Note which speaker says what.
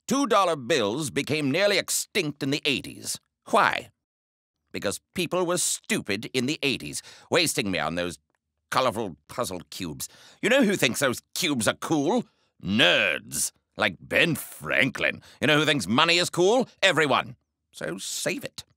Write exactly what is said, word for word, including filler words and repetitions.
Speaker 1: Two-dollar bills became nearly extinct in the eighties. Why? Because people were stupid in the eighties, wasting me on those colorful puzzle cubes. You know who thinks those cubes are cool? Nerds. Like Ben Franklin. You know who thinks money is cool? Everyone. So save it.